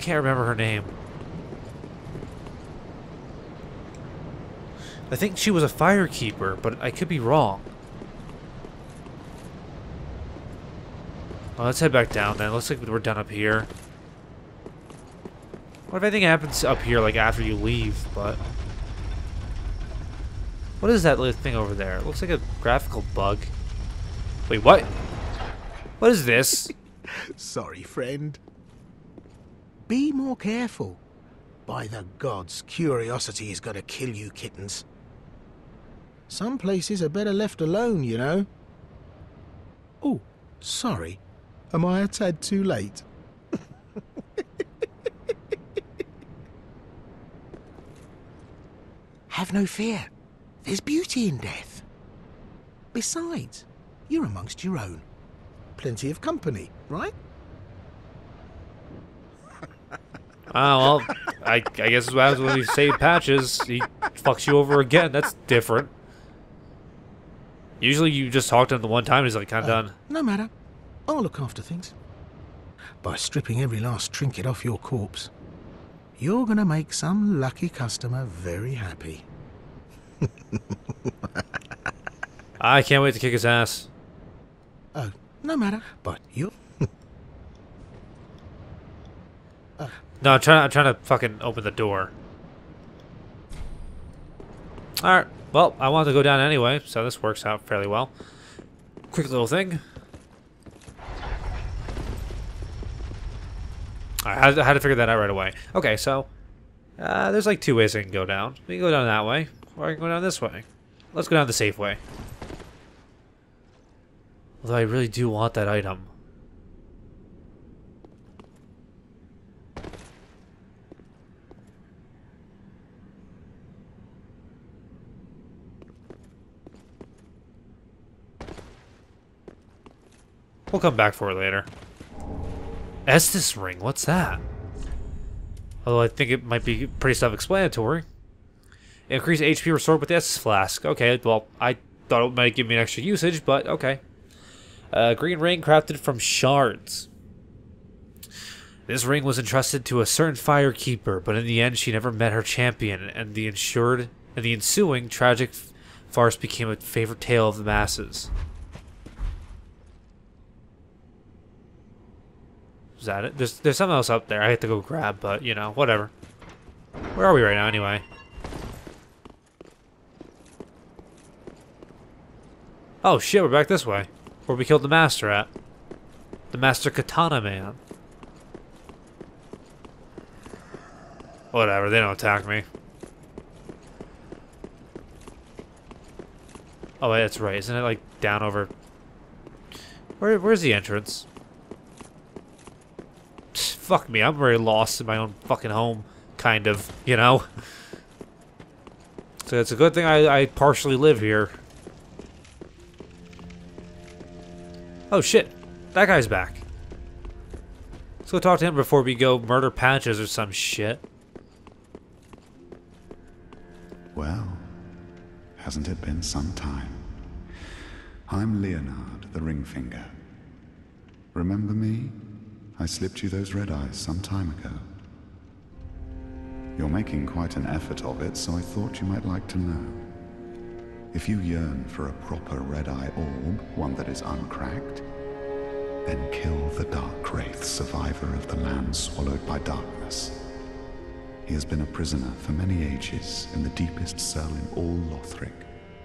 can't remember her name. I think she was a firekeeper, but I could be wrong. Well, let's head back down then. Looks like we're done up here. What if anything happens up here, like after you leave, but... What is that little thing over there? It looks like a graphical bug. Wait, what? What is this? Sorry, friend. Be more careful. By the gods, curiosity is gonna kill you, kittens. Some places are better left alone, you know. Oh, sorry. Am I a tad too late? Have no fear. There's beauty in death. Besides, you're amongst your own. Plenty of company, right? Oh, well, I guess it's what happens when you save patches. He fucks you over again. That's different. Usually you just talk to him the one time and he's like, kind of done. No matter. I'll look after things. By stripping every last trinket off your corpse, you're gonna make some lucky customer very happy. I can't wait to kick his ass. Oh, no matter. But you... No, I'm trying to fucking open the door. Alright, well, I wanted to go down anyway, so this works out fairly well. Quick little thing. I had to figure that out right away. Okay, so there's like two ways I can go down. We can go down that way, or I can go down this way. Let's go down the safe way. Although I really do want that item. We'll come back for it later. Estus ring, what's that? Although I think it might be pretty self-explanatory. Increase HP restored with the Estus flask. Okay, well, I thought it might give me an extra usage, but okay. Green ring crafted from shards. This ring was entrusted to a certain firekeeper, but in the end she never met her champion, and the ensuing tragic farce became a favorite tale of the masses. Is that it? There's something else up there I have to go grab, but, you know, whatever. Where are we right now, anyway? Oh, shit, we're back this way. Where we killed the master at. The master katana man. Whatever, they don't attack me. Oh, wait, that's right. Isn't it, like, down over... Where's the entrance? Fuck me, I'm very lost in my own fucking home, kind of, you know? So it's a good thing I partially live here. Oh shit, that guy's back. Let's go talk to him before we go murder patches or some shit. Well, hasn't it been some time? I'm Leonard, the Ringfinger. Remember me? I slipped you those red eyes some time ago. You're making quite an effort of it, so I thought you might like to know. If you yearn for a proper red-eye orb, one that is uncracked, then kill the Dark Wraith, survivor of the land swallowed by darkness. He has been a prisoner for many ages in the deepest cell in all Lothric.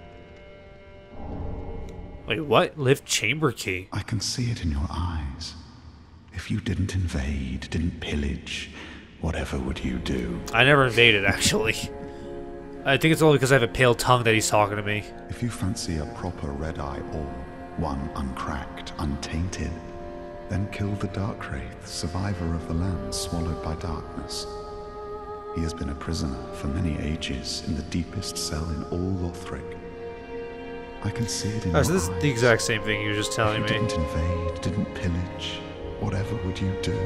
Wait, what? Lift chamber key? I can see it in your eyes. If you didn't invade, didn't pillage, whatever would you do? I never invaded, actually. I think it's only because I have a pale tongue that he's talking to me. If you fancy a proper red-eye orb, one uncracked, untainted, then kill the Dark Wraith, survivor of the land swallowed by darkness. He has been a prisoner for many ages in the deepest cell in all Lothric. I can see it in your eyes. So this is the exact same thing you were just telling me. If you didn't invade, didn't pillage, whatever would you do?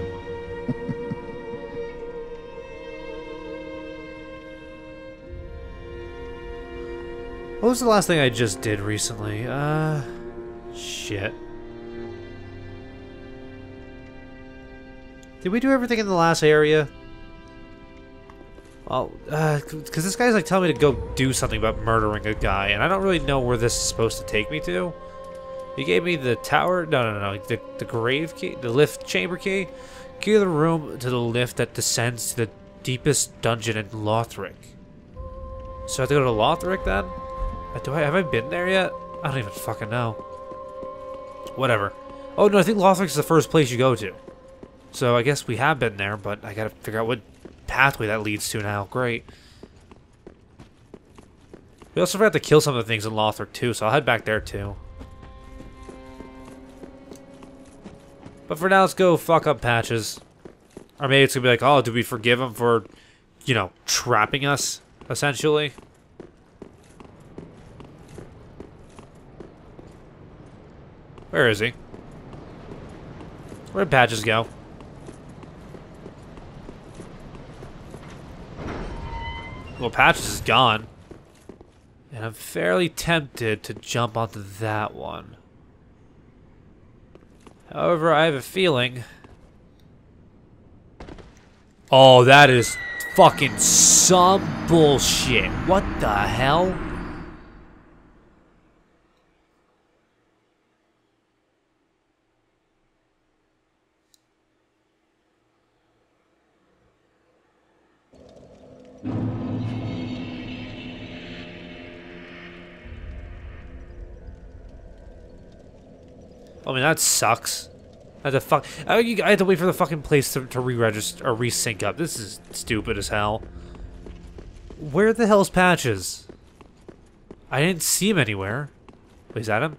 What was the last thing I just did recently? Shit. Did we do everything in the last area? Well, because this guy's like telling me to go do something about murdering a guy, and I don't really know where this is supposed to take me to. He gave me the tower, no, the grave key, the lift chamber key. Key to the room to the lift that descends to the deepest dungeon in Lothric. So I have to go to Lothric then? Have I been there yet? I don't even fucking know. Whatever. Oh no, I think Lothric's the first place you go to. So I guess we have been there, but I gotta figure out what pathway that leads to now. Great. We also forgot to kill some of the things in Lothric too, so I'll head back there too. But for now, let's go fuck up Patches. Or maybe it's gonna be like, oh, do we forgive him for, you know, trapping us, essentially? Where is he? Where'd Patches go? Well, Patches is gone. And I'm fairly tempted to jump onto that one. However, I have a feeling... Oh, that is fucking some bullshit. What the hell? I mean, that sucks. I had to wait for the fucking place to re-register or re-sync up. This is stupid as hell. Where the hell's Patches? I didn't see him anywhere. Wait, is that him?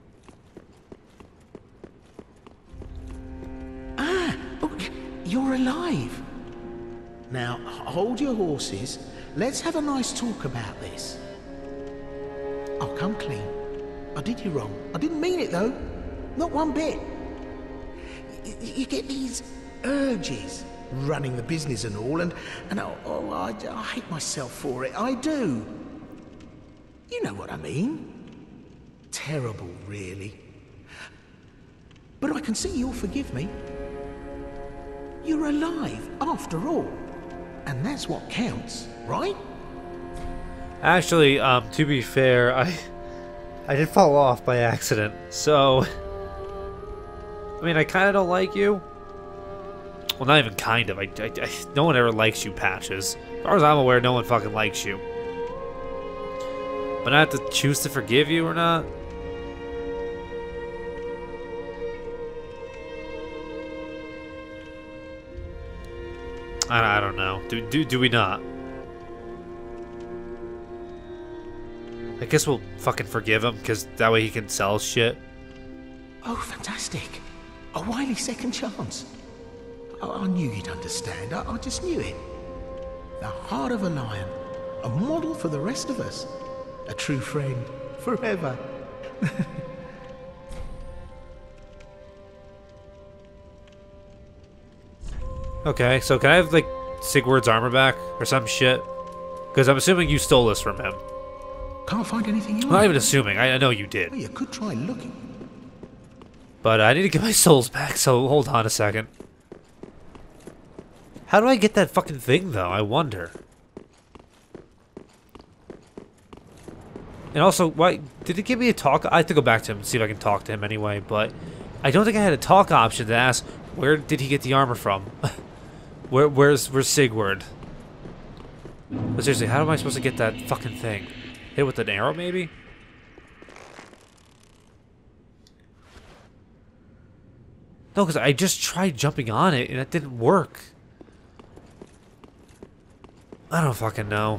Ah, look, you're alive. Now, hold your horses. Let's have a nice talk about this. I'll come clean. I did you wrong. I didn't mean it, though. Not one bit. You get these urges, running the business and all, and I hate myself for it. I do. You know what I mean. Terrible, really. But I can see you'll forgive me. You're alive, after all. And that's what counts, right? Actually, to be fair, I did fall off by accident, so... I mean, I kind of don't like you. Well, not even kind of. No one ever likes you, Patches. As far as I'm aware, no one fucking likes you. But I have to choose to forgive you or not? I don't know. Do we not? I guess we'll fucking forgive him, because that way he can sell shit. Oh, fantastic. A wily second chance. I knew you'd understand. I just knew it. The heart of a lion. A model for the rest of us. A true friend. Forever. Okay, so can I have, like, Sigurd's armor back? Or some shit? Because I'm assuming you stole this from him. Can't find anything you I'm not even assuming. I know you did. Well, you could try looking. But I need to get my souls back, so hold on a second. How do I get that fucking thing, though? I wonder. And also, why did it give me a talk? I have to go back to him and see if I can talk to him anyway, but I don't think I had a talk option to ask where did he get the armor from? Where's Sigurd? But seriously, how am I supposed to get that fucking thing? Hit with an arrow, maybe? No, because I just tried jumping on it and it didn't work. I don't fucking know.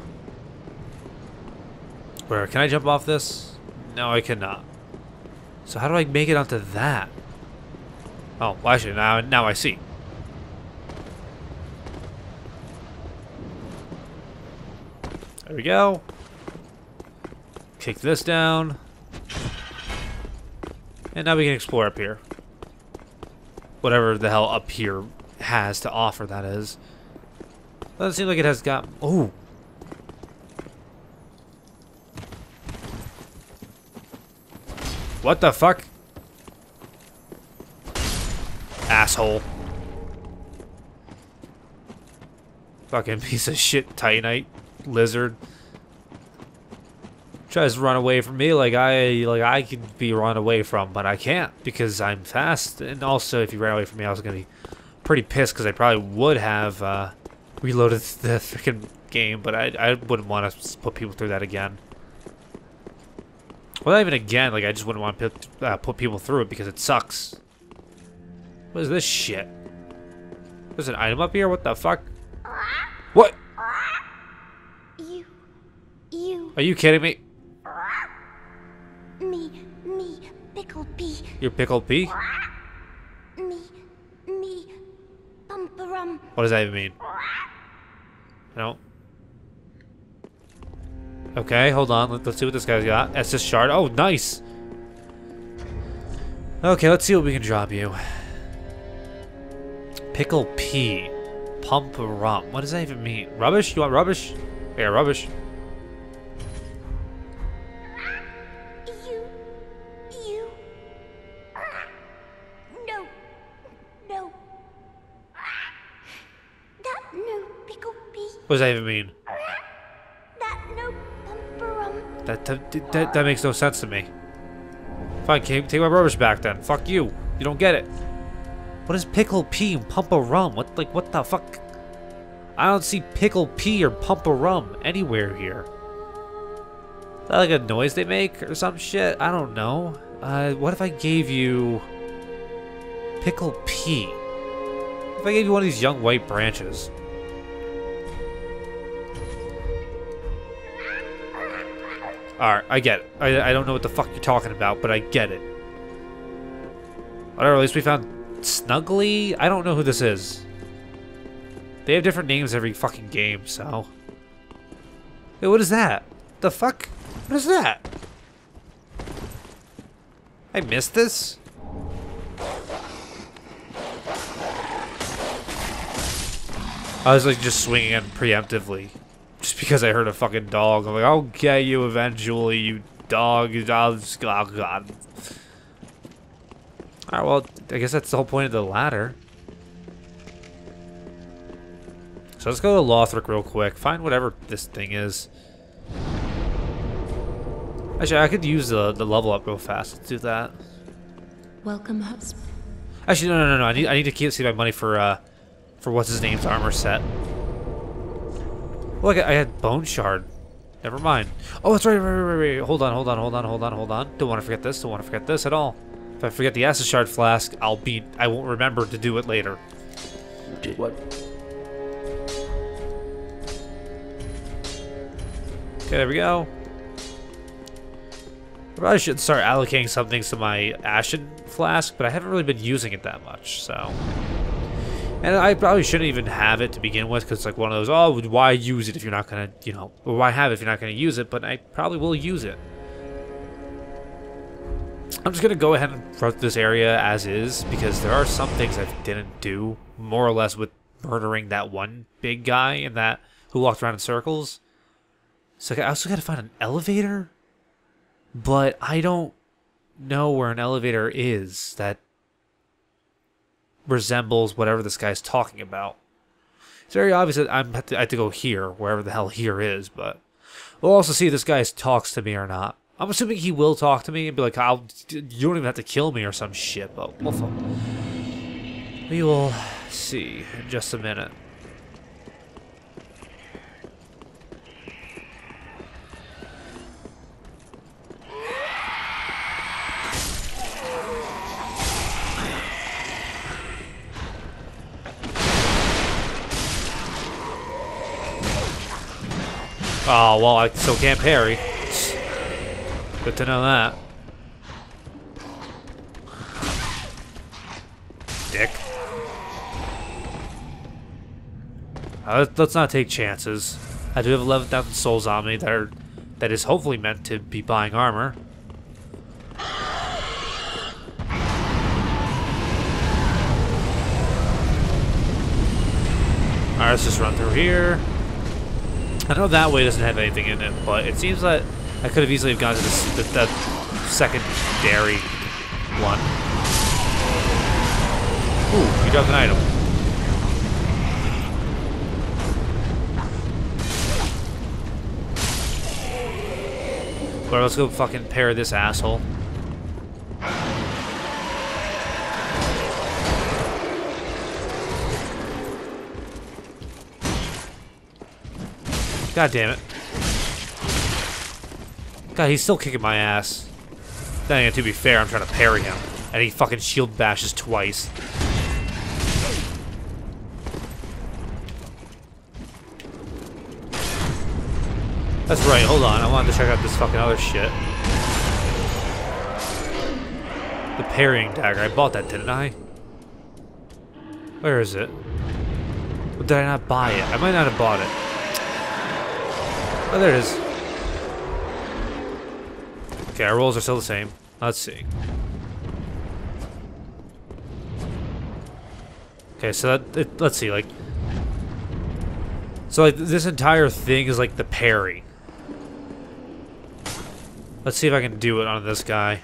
Where, can I jump off this? No, I cannot. So how do I make it onto that? Oh, well, actually, now I see. There we go. Kick this down. And now we can explore up here. Whatever the hell up here has to offer, that is. Doesn't seem like it has got... Oh! What the fuck? Fucking piece of shit Titanite lizard. Tries to run away from me like I could be run away from, but I can't because I'm fast. And also, if you ran away from me, I was gonna be pretty pissed because I probably would have reloaded the freaking game, but I wouldn't want to put people through that again. Well, not even again. Like I just wouldn't want to put people through it because it sucks. What is this shit? There's an item up here. What the fuck? What? You. Are you kidding me? Me, Pickle P. You're Pickle P? Me, Bumperum. What does that even mean? No. Okay, hold on. Let's see what this guy's got. Estus shard. Oh, nice. Okay, let's see what we can drop you. Pickle P. Pump rum. What does that even mean? Rubbish? You want rubbish? Yeah, rubbish. You. No. That no Pickle P. What does that even mean? That no Bumperum. That makes no sense to me. Fine, take my rubbish back then. Fuck you. You don't get it. What is Pickle P and Pump a Rum? What the fuck? I don't see Pickle P or Pump a Rum anywhere here. Is that like a noise they make or some shit? I don't know. What if I gave you Pickle P? If I gave you one of these young white branches? Alright, I get it. I don't know what the fuck you're talking about, but I get it. Whatever, at least we found Snuggly? I don't know who this is. They have different names every fucking game, so... Hey, what is that? The fuck? What is that? I missed this? I was like just swinging in preemptively. Just because I heard a fucking dog. I'm like, I'll get you eventually, you dog. Oh, God. Alright, well, I guess that's the whole point of the ladder. So let's go to Lothric real quick. Find whatever this thing is. Actually, I could use the level up real fast. Let's do that. Welcome, husband. Actually, no. I need to see my money for what's his name's armor set. Look, I had Bone Shard. Never mind. Oh, that's right. Hold on. Don't want to forget this. Don't want to forget this at all. If I forget the Estus Shard flask, I won't remember to do it later. Did what? Okay, there we go. I probably should start allocating some things to my Ashen flask, but I haven't really been using it that much, so. And I probably shouldn't even have it to begin with, because it's like one of those, oh, why use it if you're not going to, or why have it if you're not going to use it, but I probably will use it. I'm just going to go ahead and run this area as is, because there are some things I didn't do, more or less with murdering that one big guy and that who walked around in circles. So I also got to find an elevator, but I don't know where an elevator is that resembles whatever this guy's talking about. It's very obvious that I have to go here, wherever the hell here is, but we'll also see if this guy talks to me or not. I'm assuming he will talk to me and be like, you don't even have to kill me or some shit, but we will see in just a minute. Oh, well, I still can't parry. Good to know that. Dick. Let's not take chances. I do have 11,000 souls on me that is hopefully meant to be buying armor. Alright, let's just run through here. I know that way doesn't have anything in it, but it seems that I could have easily have gone to that secondary one. Ooh, you dropped an item. But let's go fucking parry this asshole. God damn it. God, he's still kicking my ass. Then again, to be fair, I'm trying to parry him. And he fucking shield bashes twice. That's right, hold on. I wanted to check out this fucking other shit. The parrying dagger. I bought that, didn't I? Where is it? Or did I not buy it? I might not have bought it. Oh, there it is. Okay, our rolls are still the same. Let's see. Okay, so let's see, like... So, like, this entire thing is, like, the parry. Let's see if I can do it on this guy.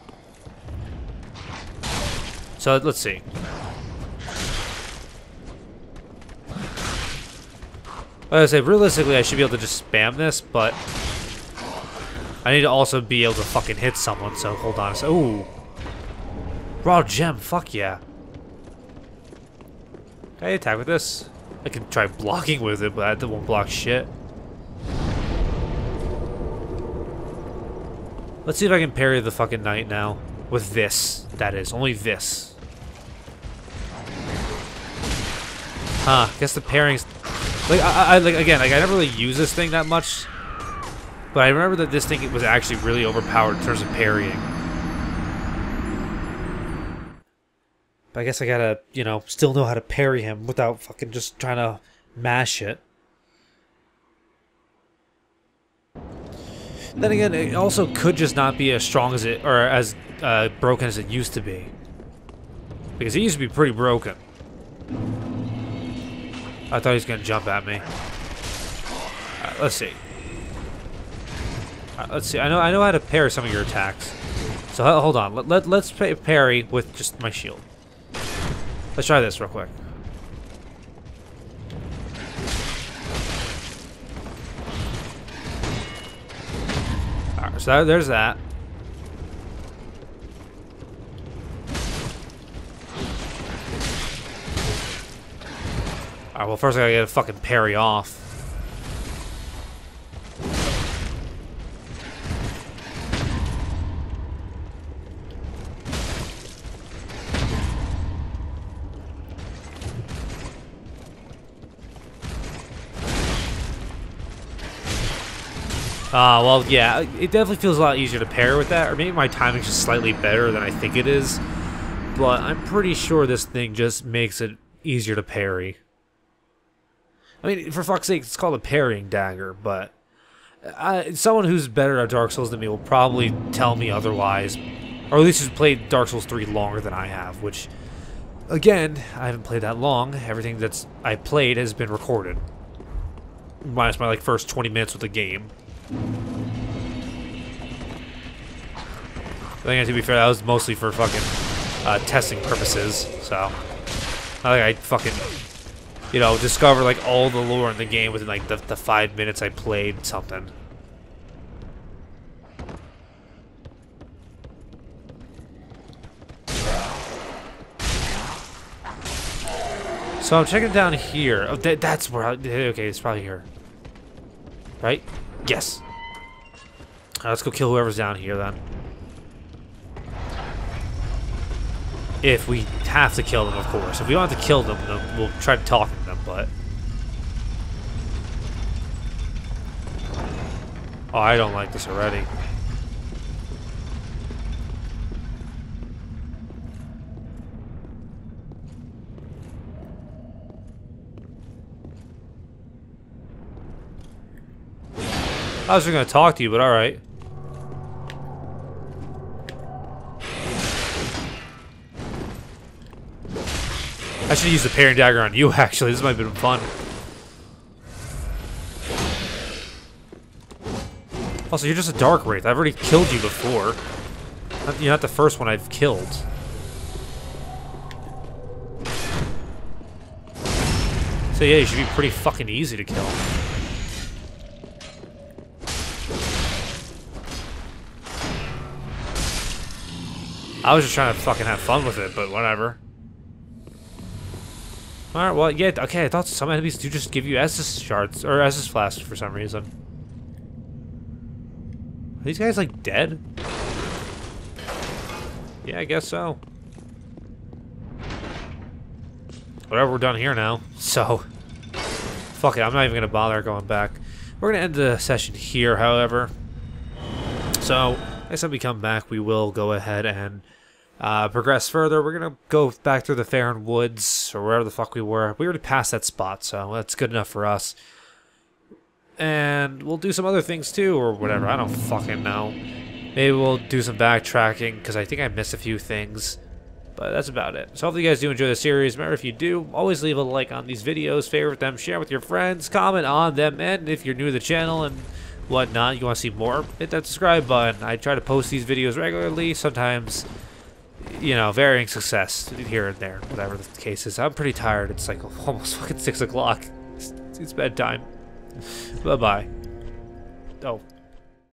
So, let's see. Like I say, realistically, I should be able to just spam this, but... I need to also be able to fucking hit someone, so hold on a sec. Ooh. Raw gem, fuck yeah. Can I attack with this? I can try blocking with it, but that won't block shit. Let's see if I can parry the fucking knight now. With this, that is. Only this. Huh, guess the parrying's... Like, again, I never really use this thing that much. But I remember that this thing was actually really overpowered in terms of parrying. But I guess I gotta, you know, still know how to parry him without fucking just trying to mash it. Then again, it also could just not be as strong as it, or as broken as it used to be. Because it used to be pretty broken. I thought he was gonna jump at me. Alright, let's see. Let's see. I know how to parry some of your attacks. So hold on. Let's parry with just my shield. Let's try this real quick. Alright, so there's that. Alright, well first I gotta get a fucking parry off. Well, yeah, it definitely feels a lot easier to parry with that, or maybe my timing's just slightly better than I think it is, but I'm pretty sure this thing just makes it easier to parry. I mean, for fuck's sake, it's called a parrying dagger, but someone who's better at Dark Souls than me will probably tell me otherwise, or at least who's played Dark Souls 3 longer than I have, which, again, I haven't played that long. Everything that's I played has been recorded, minus my, like, first 20 minutes with the game. I think, to be fair, that was mostly for fucking testing purposes, so I think I fucking, you know, discovered like all the lore in the game within like the 5 minutes I played something. So I'm checking down here. Oh, that's where okay, it's probably here. Right? Yes. Let's go kill whoever's down here then. If we have to kill them, of course. If we don't have to kill them, then we'll try to talk to them, but... Oh, I don't like this already. I was just gonna talk to you, but alright. I should use the parrying dagger on you, actually. This might have been fun. Also, you're just a Dark Wraith. I've already killed you before. You're not the first one I've killed. So yeah, you should be pretty fucking easy to kill. I was just trying to fucking have fun with it, but whatever. Alright, well, yeah, okay, I thought some enemies do just give you Estus shards, or Estus flasks for some reason. Are these guys, like, dead? Yeah, I guess so. Whatever, we're done here now, so... Fuck it, I'm not even gonna bother going back. We're gonna end the session here, however. So, next time we come back, we will go ahead and progress further. We're gonna go back through the Farron Woods, or wherever the fuck we were. We already passed that spot, so that's good enough for us. And we'll do some other things too, or whatever. I don't fucking know. Maybe we'll do some backtracking, because I think I missed a few things. But that's about it. So hopefully you guys do enjoy the series. Remember, if you do, always leave a like on these videos, favorite them, share with your friends, comment on them, and if you're new to the channel and whatnot, you want to see more, hit that subscribe button. I try to post these videos regularly, sometimes, you know, varying success here and there, whatever the case is. I'm pretty tired. It's like almost fucking 6 o'clock. It's bedtime. Bye-bye. Oh.